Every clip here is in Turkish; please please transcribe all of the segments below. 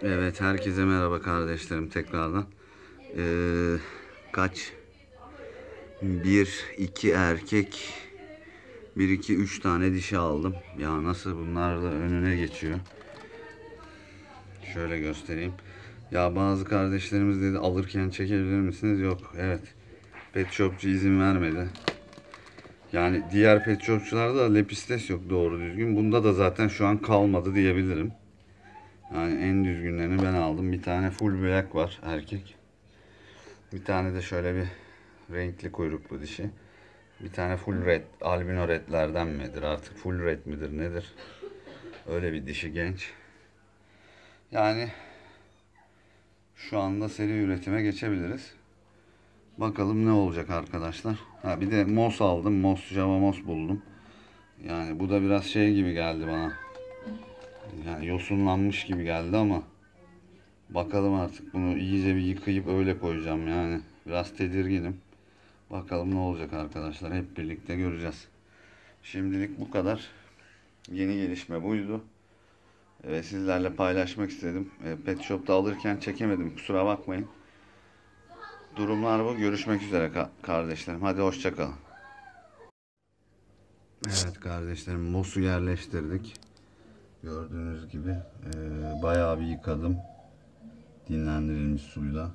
Evet, herkese merhaba kardeşlerim tekrardan. Kaç? Bir, iki erkek, bir, iki, üç tane dişi aldım. Ya nasıl bunlar da önüne geçiyor. Şöyle göstereyim. Ya bazı kardeşlerimiz dedi alırken çekebilir misiniz? Yok, evet. Pet shopçu izin vermedi. Yani diğer pet shopçularda lepistes yok doğru düzgün. Bunda da zaten şu an kalmadı diyebilirim. Yani en düzgünlerini ben aldım. Bir tane full black var erkek. Bir tane de şöyle bir renkli kuyruklu dişi. Bir tane full red, albino redlerden midir artık full red midir nedir? Öyle bir dişi genç. Yani şu anda seri üretime geçebiliriz. Bakalım ne olacak arkadaşlar. Ha bir de mos aldım. Java mos buldum. Yani bu da biraz şey gibi geldi bana. Yani yosunlanmış gibi geldi ama bakalım artık bunu iyice bir yıkayıp öyle koyacağım yani. Biraz tedirginim. Bakalım ne olacak arkadaşlar. Hep birlikte göreceğiz. Şimdilik bu kadar. Yeni gelişme buydu. Ve sizlerle paylaşmak istedim. Pet Shop'ta alırken çekemedim. Kusura bakmayın. Durumlar bu. Görüşmek üzere kardeşlerim. Hadi hoşça kalın. Evet kardeşlerim, mosu yerleştirdik. Gördüğünüz gibi bayağı bir yıkadım. Dinlendirilmiş suyla.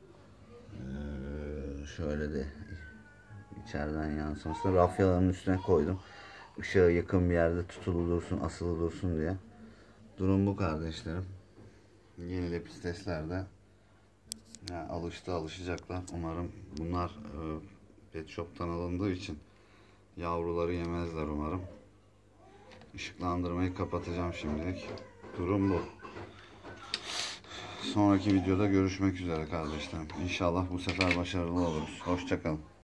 Şöyle de içeriden yansımasını rafyaların üstüne koydum. Işığa yakın bir yerde tutulu dursun, asılı dursun diye. Durum bu kardeşlerim. Yeni lepisteslerde yani alışacaklar. Umarım bunlar pet shop'tan alındığı için yavruları yemezler umarım. Işıklandırmayı kapatacağım şimdilik. Durum bu. Sonraki videoda görüşmek üzere kardeşlerim. İnşallah bu sefer başarılı oluruz. Hoşça kalın.